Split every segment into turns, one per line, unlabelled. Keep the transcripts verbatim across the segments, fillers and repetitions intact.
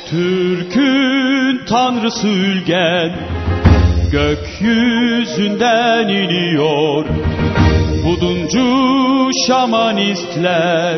Türk'ün tanrısı Ülgen gökyüzünden iniyor. Buduncu şamanistler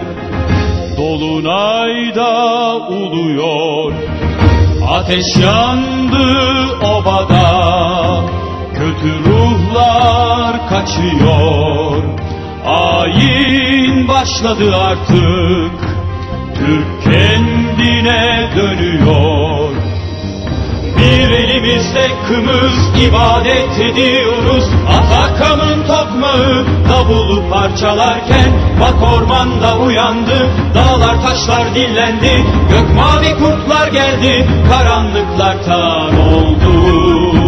dolunayda uluyor. Ateş yandı obada, kötü ruhlar kaçıyor. Ayin başladı artık, Türk kendine dönüyor. Bir elimizde kımız ibadet ediyoruz. Atakam'ın tokmağı davulu parçalarken bak ormanda uyandı, dağlar taşlar dillendi, gök mavi kurtlar geldi, karanlıklar tan oldu.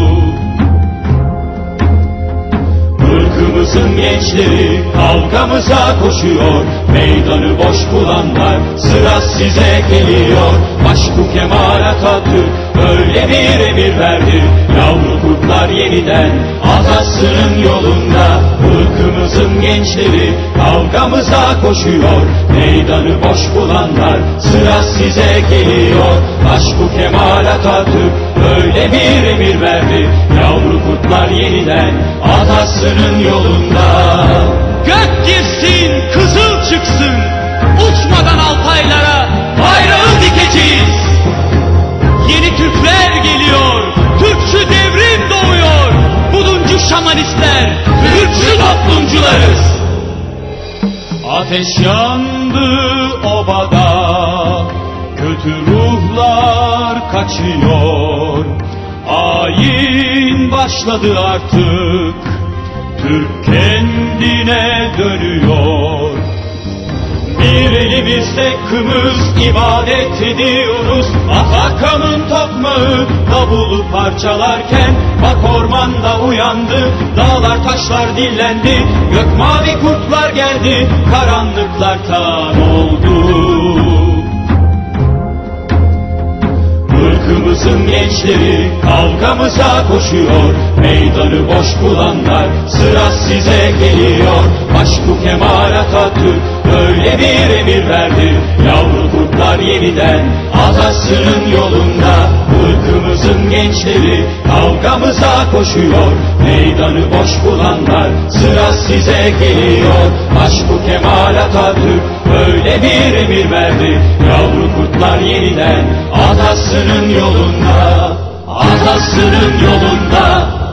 Irkımızın gençleri kavgamıza koşuyor. Meydanı boş bulanlar sıra size geliyor. Başbuğ Kemal Atatürk öyle bir emir verdi, yavru kurtlar yeniden atasının yolunda. Irkımızın gençleri kavgamıza koşuyor. Meydanı boş bulanlar sıra size geliyor. Başbuğ Kemal Atatürk öyle bir emir verdi, yavru kurtlar yeniden atasının yolunda.
Gök girsin, kızıl çıksın, uçmadan Altaylara bayrağı dikeceğiz. Yeni Türkler geliyor, Türkçü devrim doğuyor. Buduncu şamanistler, Türkçü toplumcularız.
Ateş yandı obada, kötü ruhlar kaçıyor. Ayin başladı artık, Türk kendine dönüyor. Bir elimizde kımız ibadet ediyoruz. Atakam'ın tokmağı davulu parçalarken bak ormanda uyandı, dağlar taşlar dillendi, gök mavi kurtlar geldi, karanlıklar tan oldu. Irkımızın gençleri kavgamıza koşuyor. Meydanı boş bulanlar sıra size geliyor. Başbuğ Kemal Atatürk öyle bir emir verdi, yavru kurtlar yeniden atasının yolunda. Irkımızın gençleri kavgamıza koşuyor. Meydanı boş bulanlar sıra size geliyor. Başbuğ Kemal Atatürk öyle bir emir verdi, yavru kurtlar yeniden atasının yolunda, atasının yolunda.